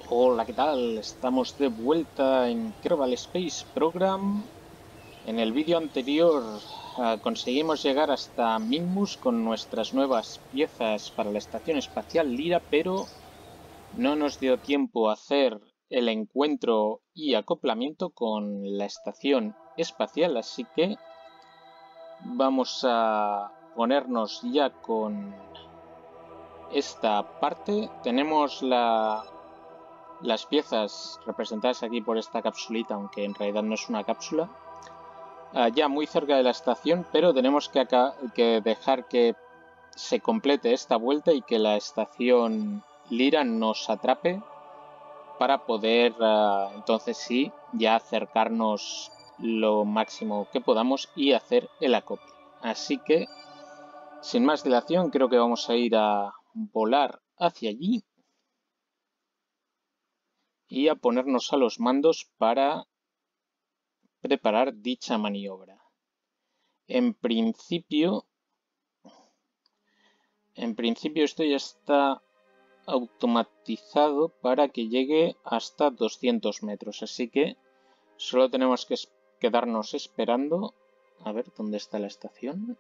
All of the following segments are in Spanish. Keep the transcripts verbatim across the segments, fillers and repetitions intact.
Hola, ¿qué tal? Estamos de vuelta en Kerbal Space Program. En el vídeo anterior ah, conseguimos llegar hasta Minmus con nuestras nuevas piezas para la Estación Espacial Lyra, pero no nos dio tiempo a hacer el encuentro y acoplamiento con la Estación Espacial, así que vamos a ponernos ya con esta parte. Tenemos la Las piezas representadas aquí por esta capsulita, aunque en realidad no es una cápsula, uh, ya muy cerca de la estación, pero tenemos que, acá, que dejar que se complete esta vuelta y que la estación Lyra nos atrape para poder uh, entonces sí ya acercarnos lo máximo que podamos y hacer el acople. Así que sin más dilación creo que vamos a ir a volar hacia allí y a ponernos a los mandos para preparar dicha maniobra. En principio, en principio esto ya está automatizado para que llegue hasta doscientos metros, así que solo tenemos que quedarnos esperando. A ver, ¿dónde está la estación?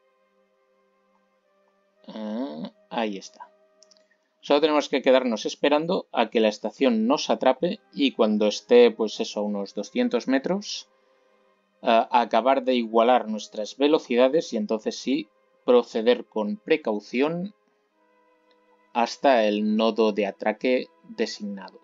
Ah, ahí está. Solo tenemos que quedarnos esperando a que la estación nos atrape y cuando esté, pues eso, a unos doscientos metros, a acabar de igualar nuestras velocidades y entonces sí proceder con precaución hasta el nodo de atraque designado.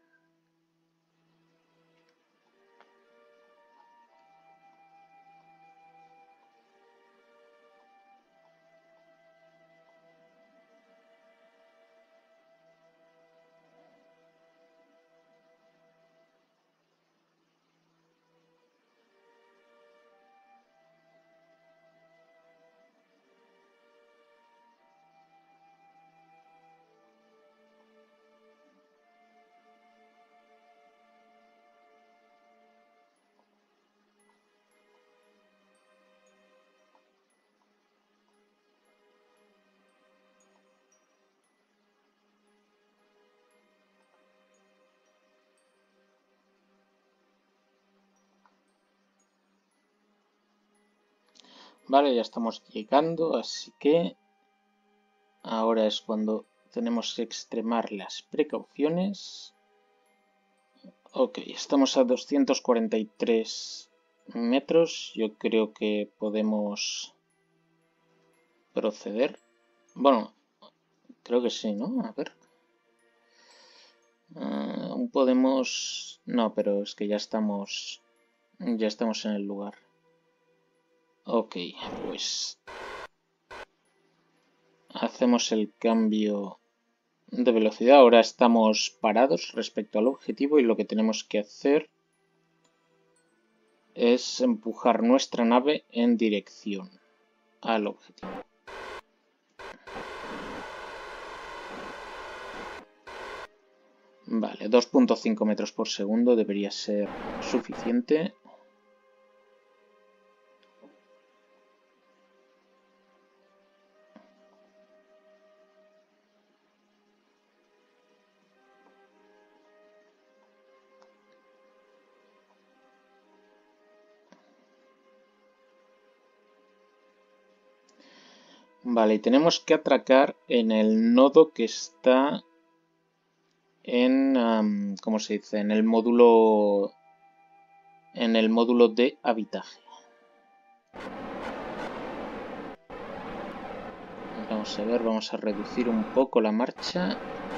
Vale, ya estamos llegando, así que ahora es cuando tenemos que extremar las precauciones. Ok, estamos a doscientos cuarenta y tres metros. Yo creo que podemos proceder. Bueno, creo que sí, ¿no? A ver. Uh, aún podemos... No, pero es que ya estamos... Ya estamos en el lugar. Ok, pues... Hacemos el cambio de velocidad. Ahora estamos parados respecto al objetivo y lo que tenemos que hacer es empujar nuestra nave en dirección al objetivo. Vale, dos punto cinco metros por segundo debería ser suficiente. Vale, y tenemos que atracar en el nodo que está en, um, ¿cómo se dice? En el módulo, en el módulo de habitaje. Vamos a ver, vamos a reducir un poco la marcha.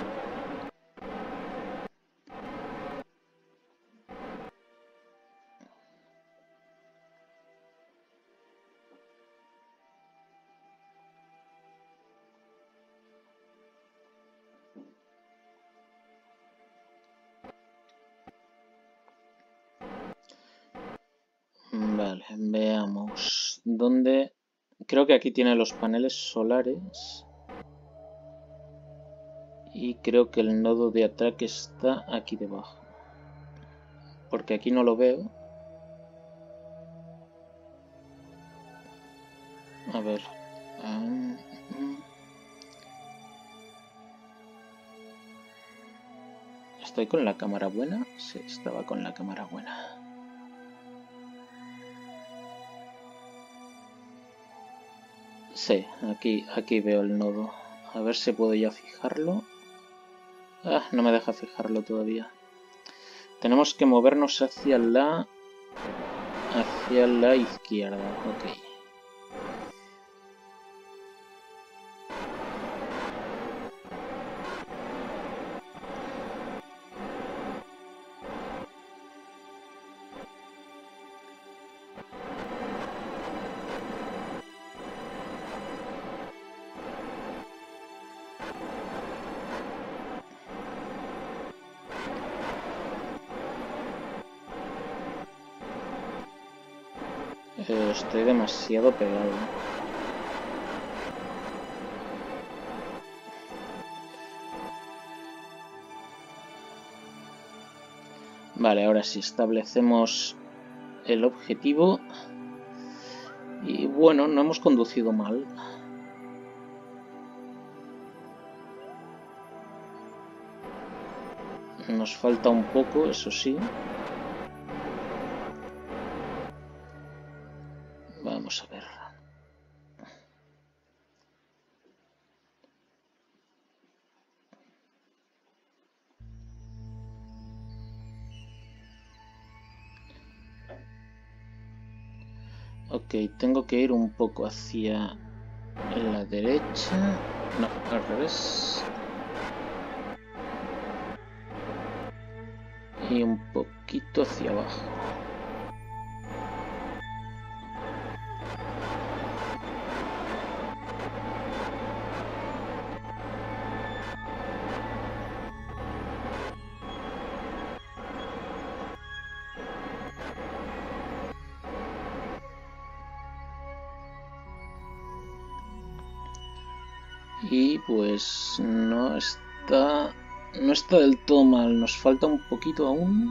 Vale, veamos dónde... Creo que aquí tiene los paneles solares. Y creo que el nodo de atraque está aquí debajo. Porque aquí no lo veo. A ver. Um, um. ¿Estoy con la cámara buena? Sí, estaba con la cámara buena. Sí, aquí, aquí veo el nodo. A ver si puedo ya fijarlo. Ah, no me deja fijarlo todavía. Tenemos que movernos hacia la... hacia la izquierda. Ok. Eh, estoy demasiado pegado. Vale, ahora sí establecemos el objetivo. Y bueno, no hemos conducido mal. Nos falta un poco, eso sí. Vamos a ver. Ok, tengo que ir un poco hacia la derecha. No, al revés. Y un poquito hacia abajo. Y pues no está... no está del todo mal. Nos falta un poquito aún.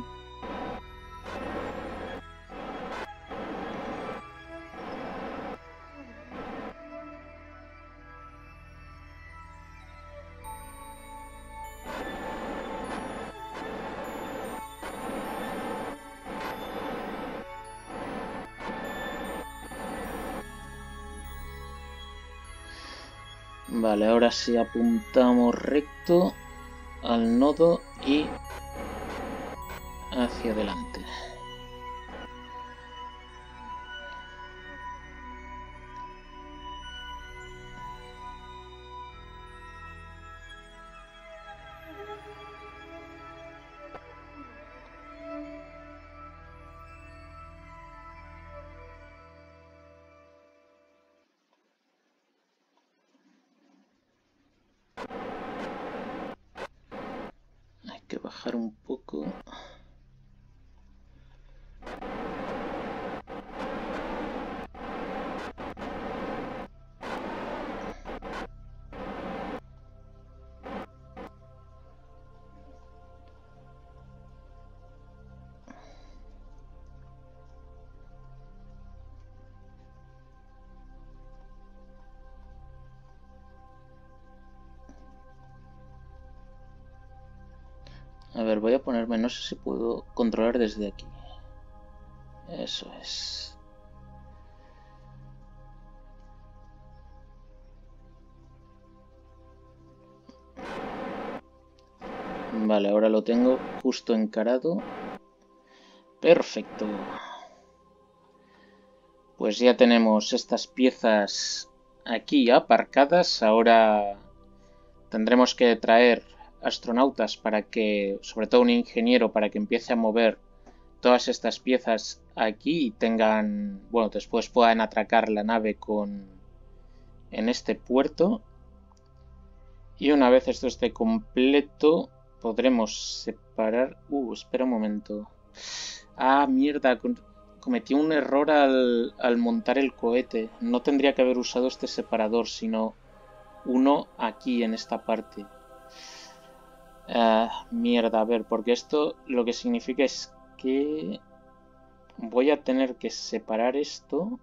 Vale, ahora sí apuntamos recto al nodo y hacia adelante. Hay que bajar un poco. A ver, voy a ponerme, no sé si puedo controlar desde aquí. Eso es. Vale, ahora lo tengo justo encarado. Perfecto. Pues ya tenemos estas piezas aquí aparcadas. Ahora tendremos que traer astronautas para que, sobre todo un ingeniero, para que empiece a mover todas estas piezas aquí y tengan, bueno, después puedan atracar la nave con en este puerto. Y una vez esto esté completo, podremos separar... Uh, espera un momento. Ah, mierda, cometí un error al, al montar el cohete. No tendría que haber usado este separador, sino uno aquí en esta parte. Ah, mierda, a ver, porque esto lo que significa es que voy a tener que separar esto.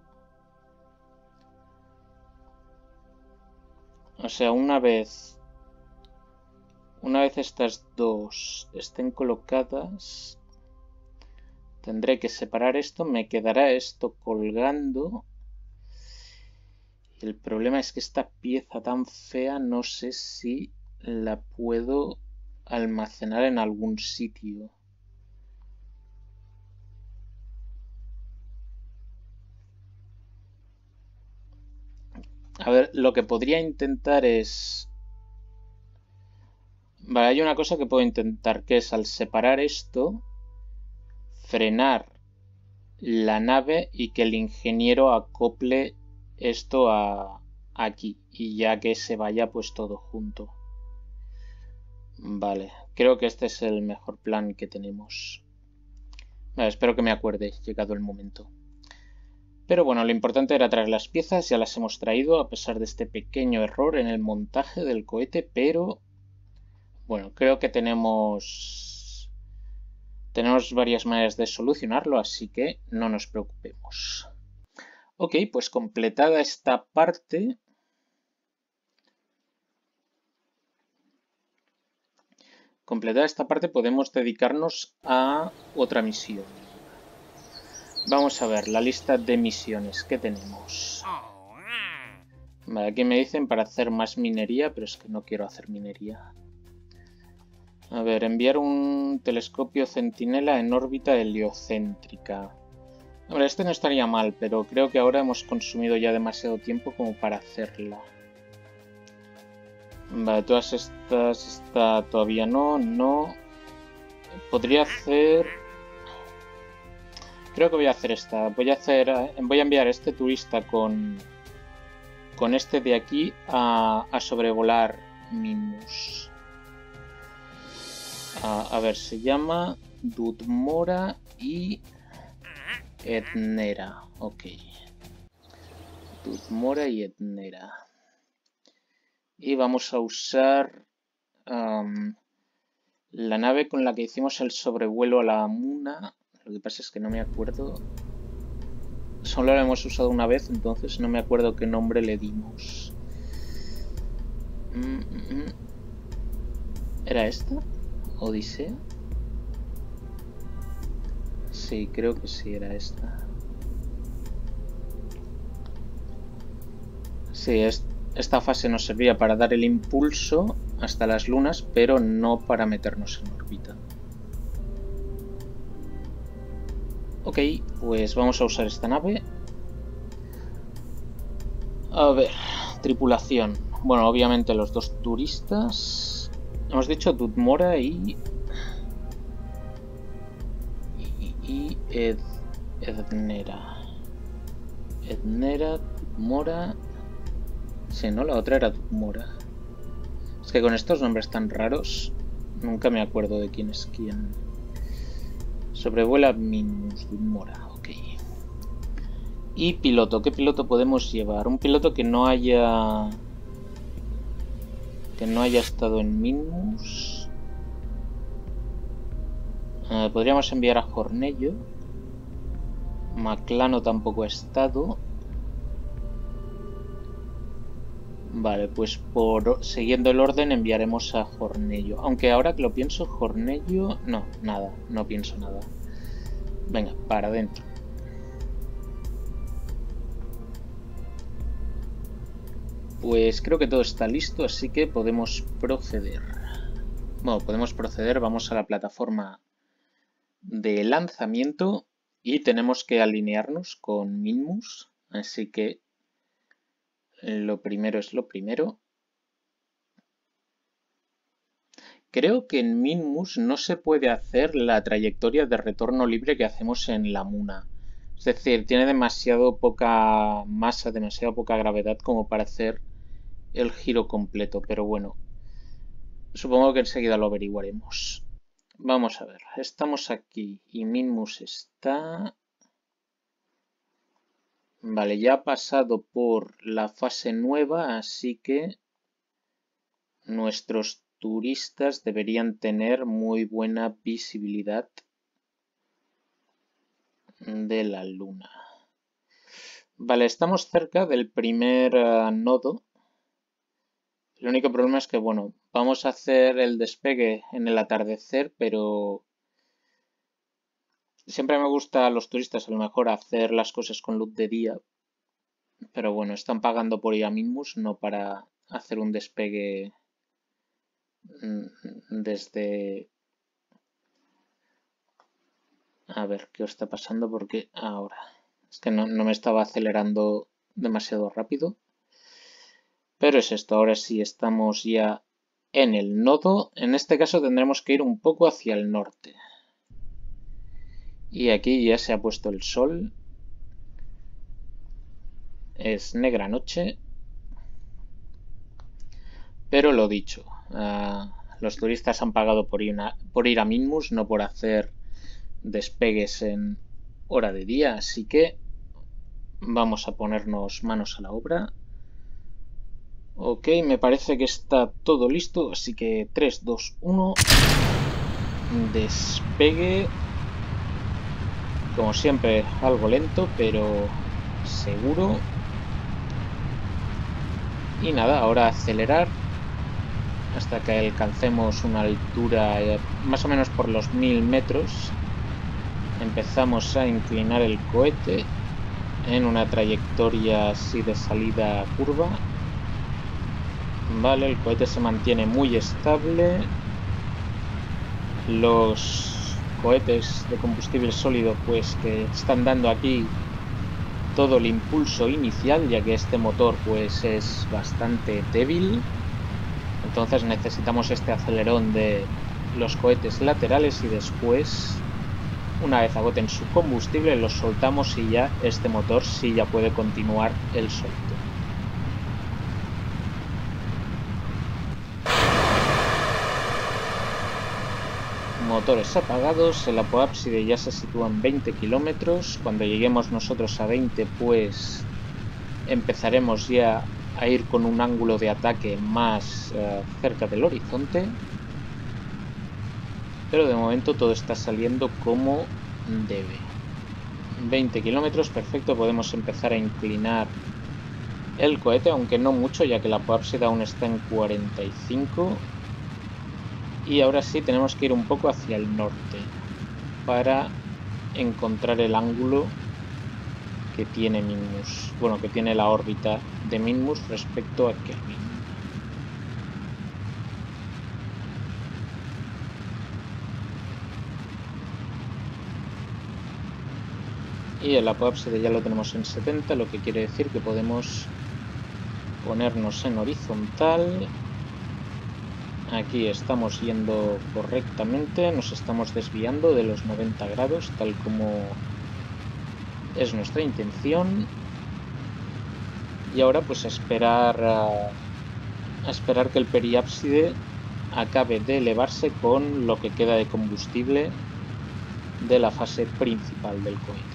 O sea, una vez una vez estas dos estén colocadas, tendré que separar esto, me quedará esto colgando. El problema es que esta pieza tan fea no sé si la puedo almacenar en algún sitio. A ver, lo que podría intentar es... Vale, hay una cosa que puedo intentar, que es al separar esto, frenar la nave y que el ingeniero acople esto a aquí y ya que se vaya pues todo junto. Vale, creo que este es el mejor plan que tenemos. Vale, espero que me acuerde, llegado el momento. Pero bueno, lo importante era traer las piezas, ya las hemos traído a pesar de este pequeño error en el montaje del cohete, pero bueno, creo que tenemos tenemos varias maneras de solucionarlo, así que no nos preocupemos. Ok, pues completada esta parte, completada esta parte podemos dedicarnos a otra misión. Vamos a ver la lista de misiones que tenemos. Vale, aquí me dicen para hacer más minería, pero es que no quiero hacer minería. A ver, enviar un telescopio centinela en órbita heliocéntrica. Hombre, este no estaría mal, pero creo que ahora hemos consumido ya demasiado tiempo como para hacerla. Vale, todas estas, esta todavía no, no. Podría hacer... Creo que voy a hacer esta. Voy a hacer, voy a enviar a este turista con, con este de aquí a, a sobrevolar Minmus. A, a ver, se llama Dudmora y Etnera. Ok. Dudmora y Etnera. Y vamos a usar um, la nave con la que hicimos el sobrevuelo a la Muna. Lo que pasa es que no me acuerdo. Solo la hemos usado una vez, entonces no me acuerdo qué nombre le dimos. Mm, mm, mm. ¿Era esta? ¿Odisea? Sí, creo que sí era esta. Sí, es, esta fase nos servía para dar el impulso hasta las lunas, pero no para meternos en órbita. Ok, pues vamos a usar esta nave. A ver, tripulación. Bueno, obviamente los dos turistas. Hemos dicho Dudmora y... Y, y Ed, Ednera. Ednera, Dudmora... Sí, ¿no? La otra era Dudmora. Es que con estos nombres tan raros nunca me acuerdo de quién es quién. Sobrevuela Minmus, Dudmora, ok. Y piloto, ¿qué piloto podemos llevar? Un piloto que no haya... Que no haya estado en Minmus. Eh, podríamos enviar a Hornello. Maclano tampoco ha estado. Vale, pues por siguiendo el orden enviaremos a Hornello. Aunque ahora que lo pienso, Hornello... No, nada, no pienso nada. Venga, para adentro. Pues creo que todo está listo, así que podemos proceder. Bueno, podemos proceder, vamos a la plataforma de lanzamiento y tenemos que alinearnos con Minmus, así que lo primero es lo primero. Creo que en Minmus no se puede hacer la trayectoria de retorno libre que hacemos en la Muna. Es decir, tiene demasiado poca masa, demasiado poca gravedad como para hacer el giro completo, pero bueno, supongo que enseguida lo averiguaremos. Vamos a ver, estamos aquí y Minmus está... Vale, ya ha pasado por la fase nueva, así que nuestros turistas deberían tener muy buena visibilidad de la luna. Vale, estamos cerca del primer uh, nodo. El único problema es que, bueno, vamos a hacer el despegue en el atardecer, pero siempre me gusta a los turistas a lo mejor hacer las cosas con luz de día. Pero bueno, están pagando por ir a Minmus, no para hacer un despegue desde... A ver, ¿qué os está pasando? Porque ahora... Es que no, no me estaba acelerando demasiado rápido. Pero es esto, ahora sí estamos ya en el nodo. En este caso tendremos que ir un poco hacia el norte. Y aquí ya se ha puesto el sol. Es negra noche. Pero lo dicho, uh, los turistas han pagado por ir, a, por ir a Minmus, no por hacer despegues en hora de día. Así que vamos a ponernos manos a la obra. Ok, me parece que está todo listo, así que tres, dos, uno. Despegue. Como siempre, algo lento, pero seguro. Y nada, ahora acelerar hasta que alcancemos una altura eh, más o menos por los mil metros. Empezamos a inclinar el cohete en una trayectoria así de salida curva. Vale, el cohete se mantiene muy estable. Los cohetes de combustible sólido pues que están dando aquí todo el impulso inicial, ya que este motor pues es bastante débil. Entonces necesitamos este acelerón de los cohetes laterales y después, una vez agoten su combustible, los soltamos y ya este motor sí ya puede continuar el salto. Motores apagados, el apoápside ya se sitúa en veinte kilómetros. Cuando lleguemos nosotros a veinte, pues empezaremos ya a ir con un ángulo de ataque más uh, cerca del horizonte. Pero de momento todo está saliendo como debe. veinte kilómetros, perfecto, podemos empezar a inclinar el cohete, aunque no mucho, ya que la apoápside aún está en cuarenta y cinco. Y ahora sí tenemos que ir un poco hacia el norte para encontrar el ángulo que tiene Minmus, bueno, que tiene la órbita de Minmus respecto a Kelvin. Y el apoápside ya lo tenemos en setenta, lo que quiere decir que podemos ponernos en horizontal. Aquí estamos yendo correctamente, nos estamos desviando de los noventa grados, tal como es nuestra intención. Y ahora pues a esperar a, a esperar que el periápside acabe de elevarse con lo que queda de combustible de la fase principal del cohete.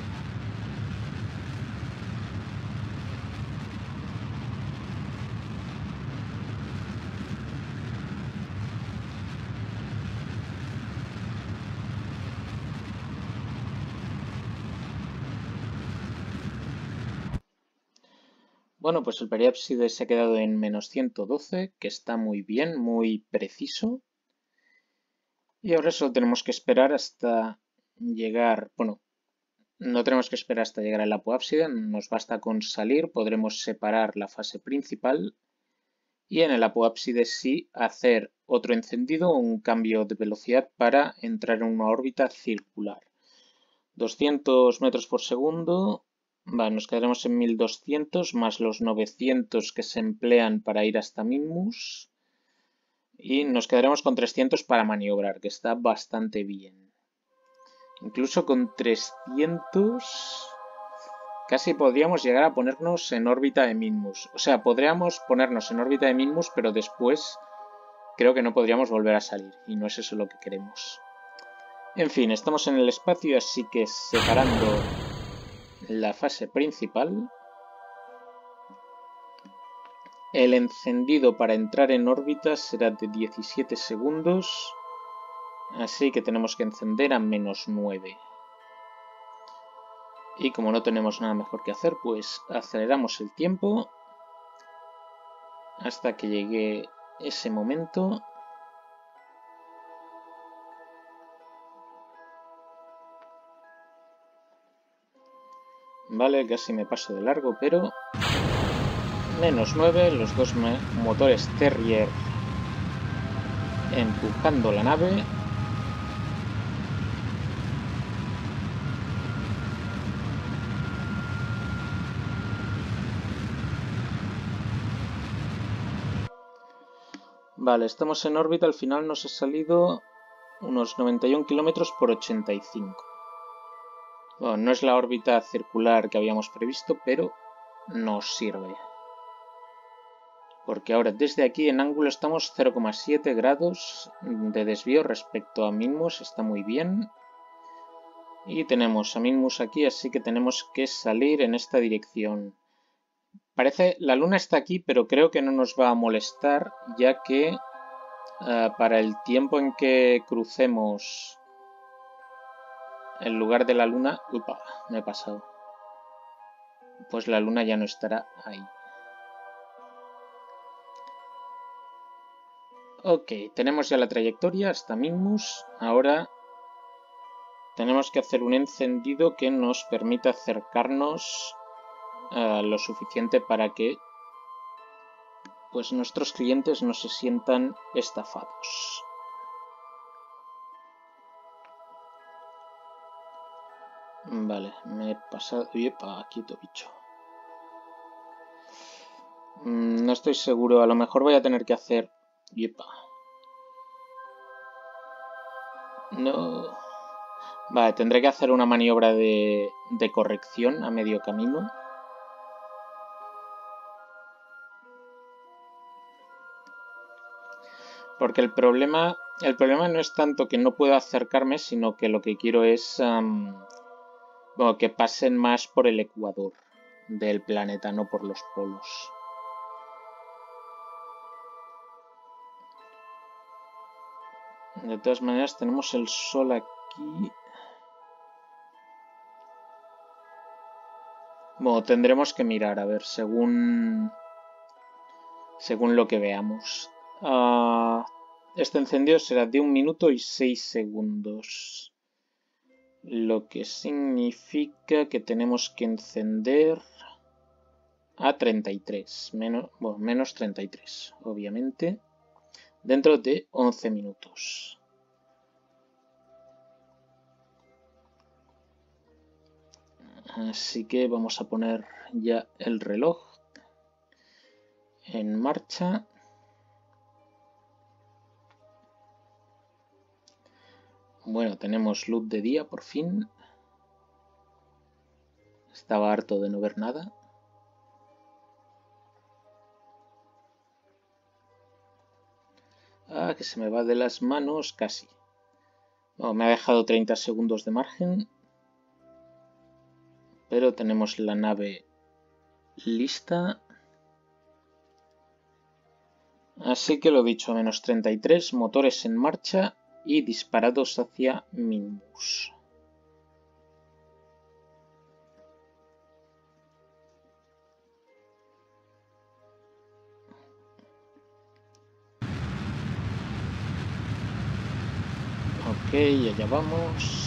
Bueno, pues el periápside se ha quedado en menos ciento doce, que está muy bien, muy preciso. Y ahora solo tenemos que esperar hasta llegar, bueno, no tenemos que esperar hasta llegar al apoápside, nos basta con salir, podremos separar la fase principal y en el apoápside sí hacer otro encendido o un cambio de velocidad para entrar en una órbita circular. doscientos metros por segundo. Vale, nos quedaremos en mil doscientos más los novecientos que se emplean para ir hasta Minmus. Y nos quedaremos con trescientos para maniobrar, que está bastante bien. Incluso con trescientos casi podríamos llegar a ponernos en órbita de Minmus. O sea, podríamos ponernos en órbita de Minmus, pero después creo que no podríamos volver a salir. Y no es eso lo que queremos. En fin, estamos en el espacio, así que separando la fase principal. El encendido para entrar en órbita será de diecisiete segundos. Así que tenemos que encender a menos nueve. Y como no tenemos nada mejor que hacer, pues aceleramos el tiempo hasta que llegue ese momento. Vale, casi me paso de largo, pero... menos nueve, los dos motores Terrier empujando la nave. Vale, estamos en órbita, al final nos ha salido unos noventa y un kilómetros por ochenta y cinco. Bueno, no es la órbita circular que habíamos previsto, pero nos sirve. Porque ahora desde aquí en ángulo estamos cero coma siete grados de desvío respecto a Minmus, está muy bien. Y tenemos a Minmus aquí, así que tenemos que salir en esta dirección. Parece, la luna está aquí, pero creo que no nos va a molestar, ya que uh, para el tiempo en que crucemos el lugar de la luna... Upa, me he pasado. Pues la luna ya no estará ahí. Ok, tenemos ya la trayectoria hasta Minmus. Ahora tenemos que hacer un encendido que nos permita acercarnos uh, lo suficiente para que pues nuestros clientes no se sientan estafados. Vale, me he pasado... Yepa, quieto bicho. Mm, no estoy seguro, a lo mejor voy a tener que hacer... Yepa. No... Vale, tendré que hacer una maniobra de, de corrección a medio camino. Porque el problema, el problema no es tanto que no puedo acercarme, sino que lo que quiero es um, bueno, que pasen más por el ecuador del planeta, no por los polos. De todas maneras, tenemos el sol aquí. Bueno, tendremos que mirar, a ver, según, según lo que veamos. Uh, este encendido será de un minuto y seis segundos. Lo que significa que tenemos que encender a treinta y tres. Menos, bueno, menos treinta y tres, obviamente. Dentro de once minutos. Así que vamos a poner ya el reloj en marcha. Bueno, tenemos luz de día por fin. Estaba harto de no ver nada. Ah, que se me va de las manos casi. Oh, me ha dejado treinta segundos de margen. Pero tenemos la nave lista. Así que lo dicho, a menos treinta y tres, motores en marcha y disparados hacia Minmus. Ok, allá vamos.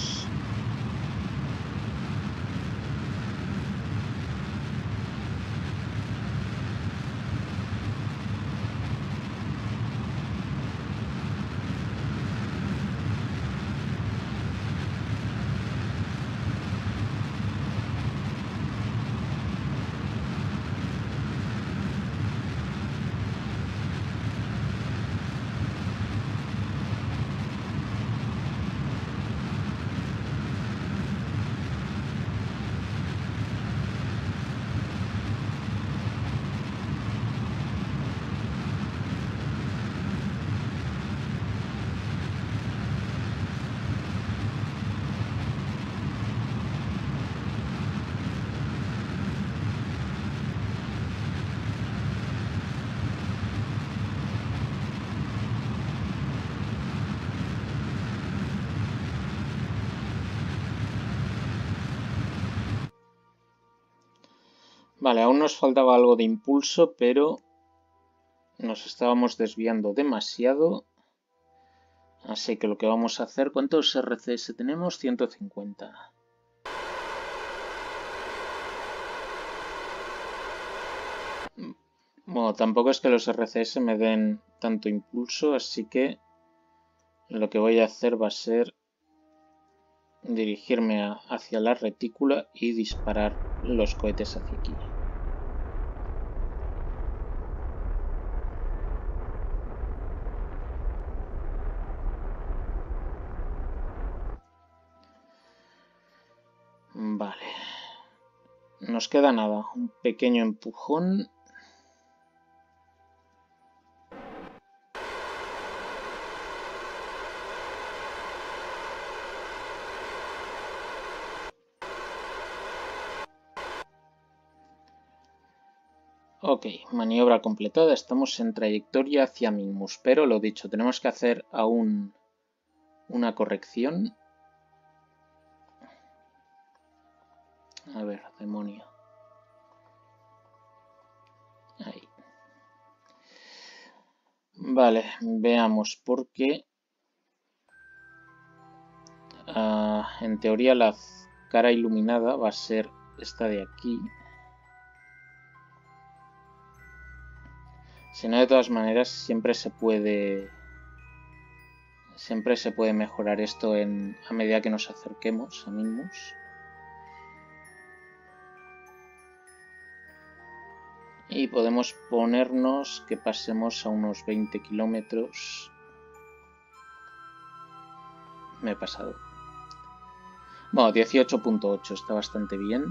Vale, aún nos faltaba algo de impulso, pero nos estábamos desviando demasiado. Así que lo que vamos a hacer... ¿Cuántos R C S tenemos? ciento cincuenta. Bueno, tampoco es que los R C S me den tanto impulso, así que lo que voy a hacer va a ser dirigirme a, hacia la retícula y disparar los cohetes hacia aquí. Vale. Nos queda nada, un pequeño empujón. Ok, maniobra completada, estamos en trayectoria hacia Minmus, pero lo dicho, tenemos que hacer aún una corrección. A ver, demonio. Ahí. Vale, veamos por qué. Uh, en teoría la cara iluminada va a ser esta de aquí. Si no, de todas maneras, siempre se puede... Siempre se puede mejorar esto en, a medida que nos acerquemos a Minmus. Y podemos ponernos que pasemos a unos veinte kilómetros. Me he pasado. Bueno, dieciocho punto ocho está bastante bien.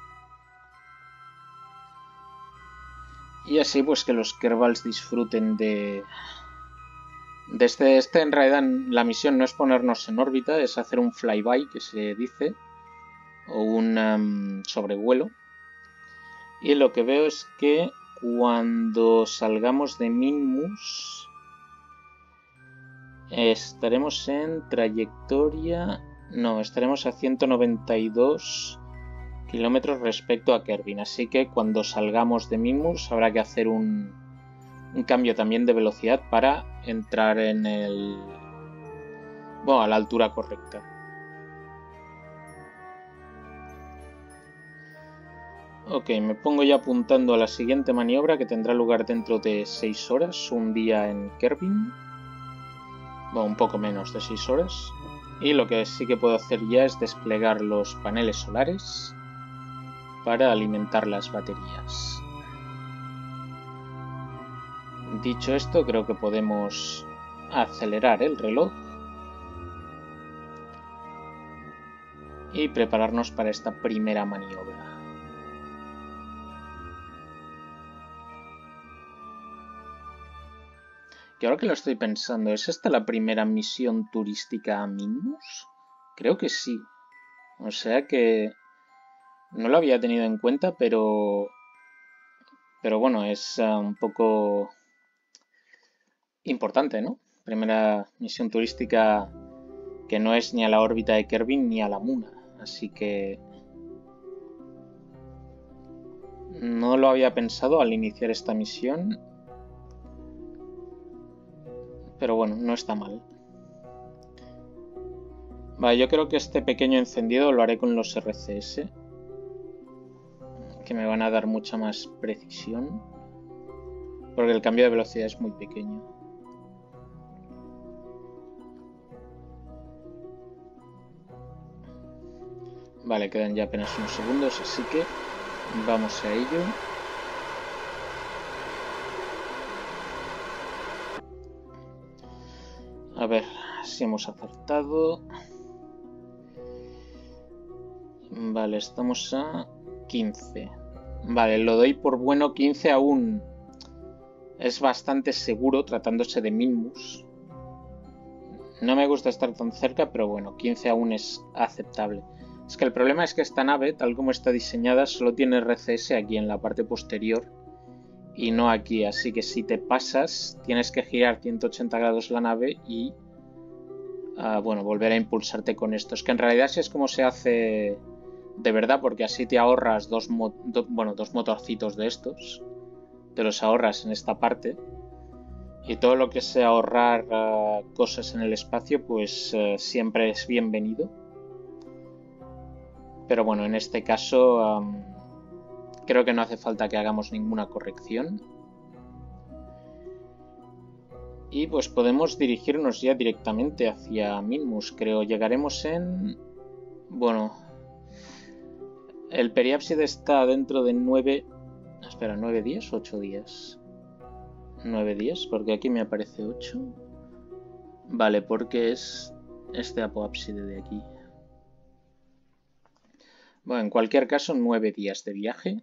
Y así pues que los Kerbals disfruten de... de este, este en realidad la misión no es ponernos en órbita, es hacer un flyby que se dice. O un um, sobrevuelo. Y lo que veo es que cuando salgamos de Minmus estaremos en trayectoria... No, estaremos a ciento noventa y dos kilómetros respecto a Kerbin. Así que cuando salgamos de Minmus habrá que hacer un, un cambio también de velocidad para entrar en el... Bueno, a la altura correcta. Ok, me pongo ya apuntando a la siguiente maniobra que tendrá lugar dentro de seis horas, un día en Kerbin. Bueno, un poco menos de seis horas. Y lo que sí que puedo hacer ya es desplegar los paneles solares para alimentar las baterías. Dicho esto, creo que podemos acelerar el reloj y prepararnos para esta primera maniobra. Que ahora que lo estoy pensando, ¿es esta la primera misión turística a Minmus? Creo que sí. O sea que no lo había tenido en cuenta, pero... Pero bueno, es uh, un poco importante, ¿no? Primera misión turística que no es ni a la órbita de Kerbin ni a la Muna. Así que... no lo había pensado al iniciar esta misión. Pero bueno, no está mal. Vale, yo creo que este pequeño encendido lo haré con los R C S, que me van a dar mucha más precisión, porque el cambio de velocidad es muy pequeño. Vale, quedan ya apenas unos segundos, así que vamos a ello. A ver si hemos acertado. Vale, estamos a quince. Vale, lo doy por bueno. Quince aún es bastante seguro tratándose de Minmus. No me gusta estar tan cerca, pero bueno, quince aún es aceptable. Es que el problema es que esta nave, tal como está diseñada, solo tiene R C S aquí en la parte posterior y no aquí, así que si te pasas tienes que girar ciento ochenta grados la nave y uh, bueno, volver a impulsarte con esto. Es que en realidad sí es como se hace de verdad, porque así te ahorras dos, mo do bueno, dos motorcitos de estos, te los ahorras en esta parte, y todo lo que sea ahorrar uh, cosas en el espacio pues uh, siempre es bienvenido. Pero bueno, en este caso um, creo que no hace falta que hagamos ninguna corrección. Y pues podemos dirigirnos ya directamente hacia Minmus, creo. Llegaremos en... Bueno... El periápside está dentro de nueve... Espera, ¿nueve días o ocho días? Nueve días, porque aquí me aparece ocho. Vale, porque es este apoápside de aquí. Bueno, en cualquier caso, nueve días de viaje.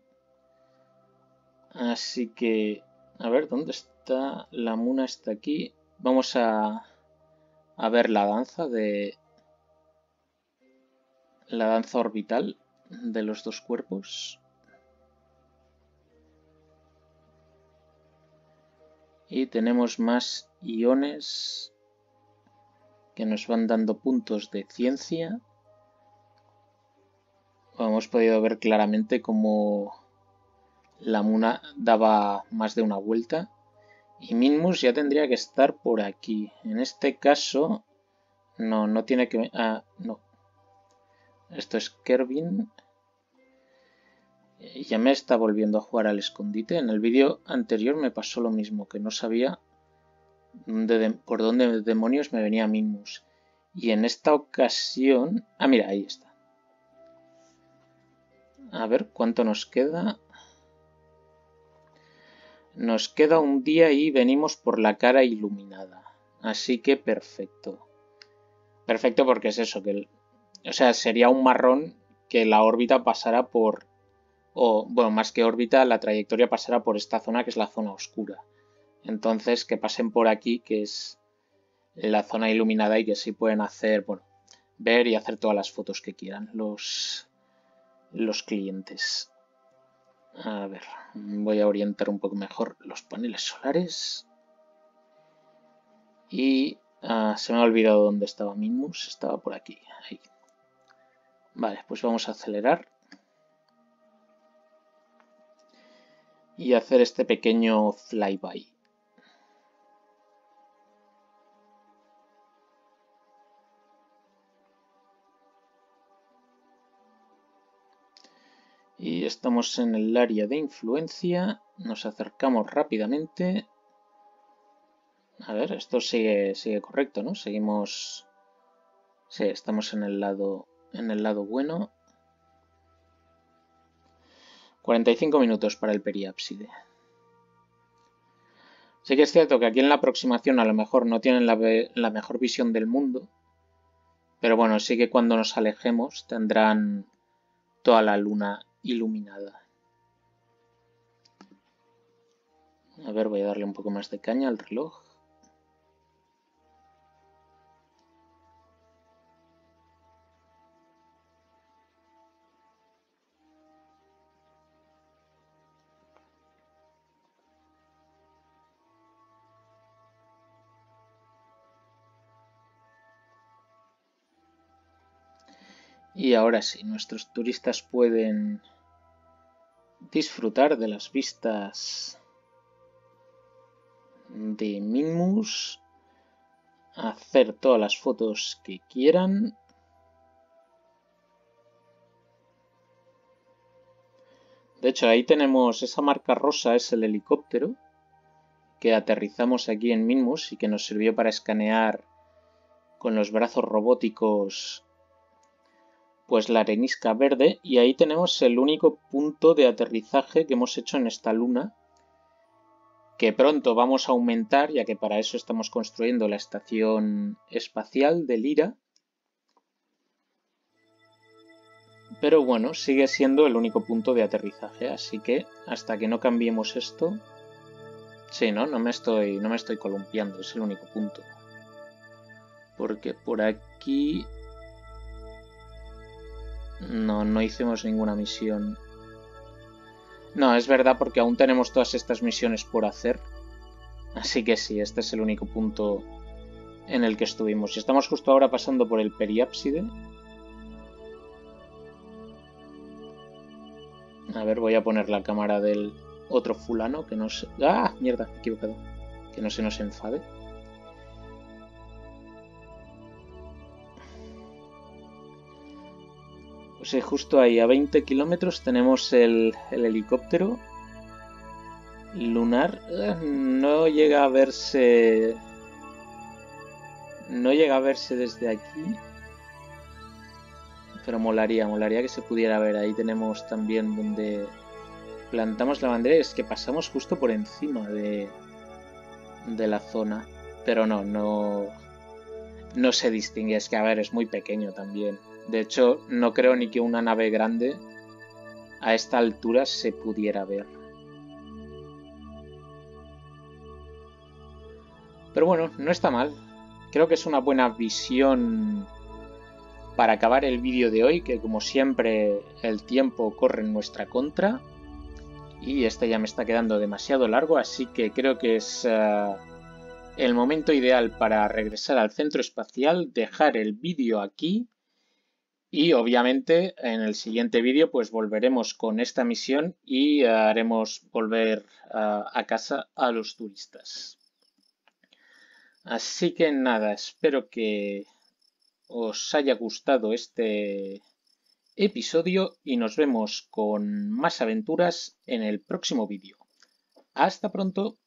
Así que... A ver, ¿dónde está? La Muna está aquí. Vamos a... A ver la danza de... La danza orbital de los dos cuerpos. Y tenemos más iones que nos van dando puntos de ciencia. Hemos podido ver claramente cómo la Muna daba más de una vuelta. Y Minmus ya tendría que estar por aquí. En este caso, no, no tiene que... Ah, no. Esto es Kerbin. Ya me está volviendo a jugar al escondite. En el vídeo anterior me pasó lo mismo, que no sabía dónde, por dónde demonios me venía Minmus. Y en esta ocasión... Ah, mira, ahí está. A ver, ¿cuánto nos queda? Nos queda un día y venimos por la cara iluminada. Así que perfecto. Perfecto porque es eso, que... El, o sea, sería un marrón que la órbita pasara por... O, bueno, más que órbita, la trayectoria pasará por esta zona que es la zona oscura. Entonces, que pasen por aquí, que es la zona iluminada y que sí pueden hacer, bueno, ver y hacer todas las fotos que quieran los, los clientes. A ver, voy a orientar un poco mejor los paneles solares. Y uh, se me ha olvidado dónde estaba Minmus, estaba por aquí. Ahí. Vale, pues vamos a acelerar. Y hacer este pequeño flyby. Y estamos en el área de influencia. Nos acercamos rápidamente. A ver, esto sigue, sigue correcto, ¿no? Seguimos... Sí, estamos en el lado, en el lado bueno. cuarenta y cinco minutos para el periápside. Sí que es cierto que aquí en la aproximación a lo mejor no tienen la, la mejor visión del mundo, pero bueno, sí que cuando nos alejemos tendrán toda la luna iluminada. A ver, voy a darle un poco más de caña al reloj. Y ahora sí, nuestros turistas pueden disfrutar de las vistas de Minmus, hacer todas las fotos que quieran. De hecho, ahí tenemos esa marca rosa, es el helicóptero que aterrizamos aquí en Minmus y que nos sirvió para escanear con los brazos robóticos pues la arenisca verde, y ahí tenemos el único punto de aterrizaje que hemos hecho en esta luna, que pronto vamos a aumentar, ya que para eso estamos construyendo la estación espacial de Lyra. Pero bueno, sigue siendo el único punto de aterrizaje, así que hasta que no cambiemos esto... Sí, ¿no? No me estoy, no me estoy columpiando, es el único punto. Porque por aquí... No, no hicimos ninguna misión. No, es verdad porque aún tenemos todas estas misiones por hacer. Así que sí, este es el único punto en el que estuvimos. Y estamos justo ahora pasando por el periápside. A ver, voy a poner la cámara del otro fulano que no se... ¡Ah! Mierda, me he equivocado. Que no se nos enfade. Pues sí, justo ahí, a veinte kilómetros, tenemos el, el helicóptero lunar. No llega a verse No llega a verse desde aquí. Pero molaría, molaría que se pudiera ver. Ahí tenemos también donde plantamos la bandera. Es que pasamos justo por encima de, de la zona. Pero no, no, no se distingue. Es que, a ver, es muy pequeño también. De hecho, no creo ni que una nave grande a esta altura se pudiera ver. Pero bueno, no está mal. Creo que es una buena visión para acabar el vídeo de hoy, que como siempre el tiempo corre en nuestra contra. Y este ya me está quedando demasiado largo, así que creo que es uh, el momento ideal para regresar al centro espacial, dejar el vídeo aquí y obviamente en el siguiente vídeo pues volveremos con esta misión y uh, haremos volver uh, a casa a los turistas. Así que nada, espero que os haya gustado este episodio y nos vemos con más aventuras en el próximo vídeo. Hasta pronto.